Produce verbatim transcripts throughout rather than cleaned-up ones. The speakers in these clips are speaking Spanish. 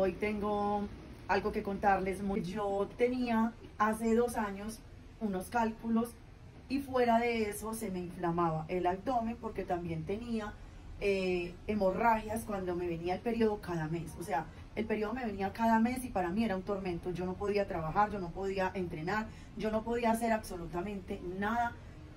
hoy tengo algo que contarles. Yo tenía hace dos años unos cálculos y fuera de eso se me inflamaba el abdomen porque también tenía eh, hemorragias cuando me venía el periodo cada mes. O sea, el periodo me venía cada mes y para mí era un tormento. Yo no podía trabajar, yo no podía entrenar, yo no podía hacer absolutamente nada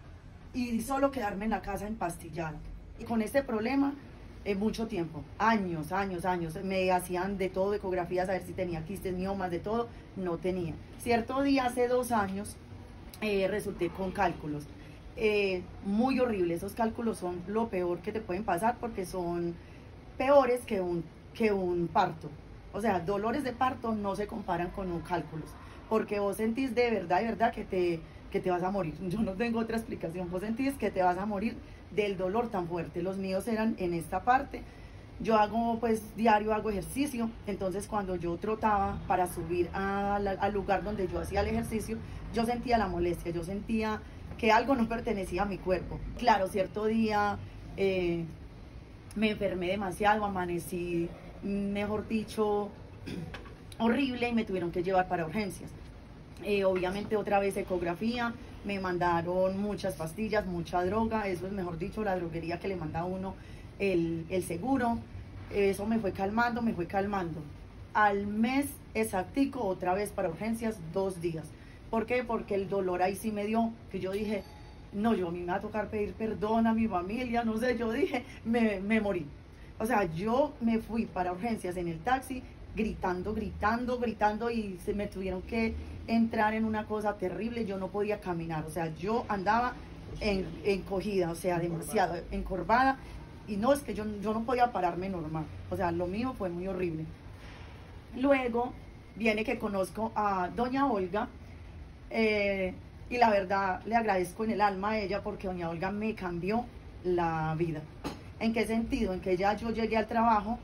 y solo quedarme en la casa empastillada. Y con este problema, eh, mucho tiempo, años, años, años, me hacían de todo, ecografías a ver si tenía quistes, miomas, de todo, no tenía. Cierto día, hace dos años, eh, resulté con cálculos. Eh, muy horrible, esos cálculos son lo peor que te pueden pasar porque son peores que un, que un parto. O sea, dolores de parto no se comparan con un cálculos, porque vos sentís de verdad, de verdad que te, que te vas a morir. Yo no tengo otra explicación, vos sentís que te vas a morir del dolor tan fuerte. Los míos eran en esta parte. Yo hago pues diario, hago ejercicio, entonces cuando yo trotaba para subir a la, al lugar donde yo hacía el ejercicio, yo sentía la molestia, yo sentía que algo no pertenecía a mi cuerpo. Claro, cierto día eh, me enfermé demasiado, amanecí, mejor dicho, horrible y me tuvieron que llevar para urgencias. Eh, obviamente otra vez ecografía, me mandaron muchas pastillas, mucha droga, eso es mejor dicho la droguería que le manda a uno el, el seguro. Eso me fue calmando, me fue calmando. Al mes exactico otra vez para urgencias, dos días. ¿Por qué? Porque el dolor ahí sí me dio, que yo dije, no, yo a mí me va a tocar pedir perdón a mi familia, no sé, yo dije, me, me morí. O sea, yo me fui para urgencias en el taxi, gritando, gritando, gritando y se me tuvieron que entrar en una cosa terrible, yo no podía caminar, o sea, yo andaba en, encogida, o sea, demasiado encorvada y no, es que yo, yo no podía pararme normal, o sea, lo mío fue muy horrible. Luego viene que conozco a doña Olga eh, y la verdad le agradezco en el alma a ella porque doña Olga me cambió la vida. ¿En qué sentido? En que ya yo llegué al trabajo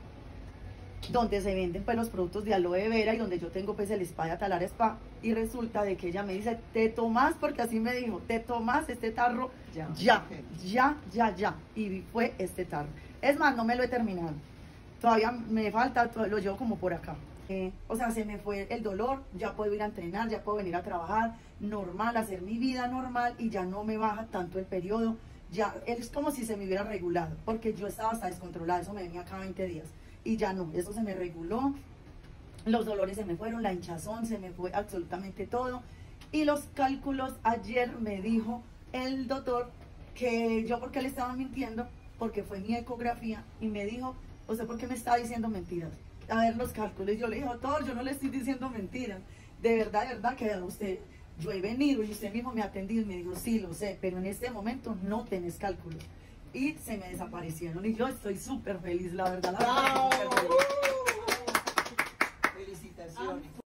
donde se venden pues los productos de aloe vera y donde yo tengo pues el spa de Atalar Spa y resulta de que ella me dice, te tomás, porque así me dijo, te tomás este tarro ya, ya, ya, ya, ya, y fue este tarro. Es más, no me lo he terminado, todavía me falta, lo llevo como por acá. Eh, o sea, se me fue el dolor, ya puedo ir a entrenar, ya puedo venir a trabajar normal, hacer mi vida normal y ya no me baja tanto el periodo, ya es como si se me hubiera regulado, porque yo estaba hasta descontrolada, eso me venía cada veinte días. Y ya no, eso se me reguló, los dolores se me fueron, la hinchazón, se me fue absolutamente todo. Y los cálculos, ayer me dijo el doctor que yo porque le estaba mintiendo, porque fue mi ecografía, y me dijo, ¿usted por qué me está diciendo mentiras? A ver los cálculos, yo le dije, doctor, yo no le estoy diciendo mentiras, de verdad, de verdad que usted, yo he venido y usted mismo me ha atendido y me dijo, sí, lo sé, pero en este momento no tenés cálculos. Y se me desaparecieron y yo estoy súper feliz, la verdad. La verdad, ¡Bravo! súper feliz. Felicitaciones.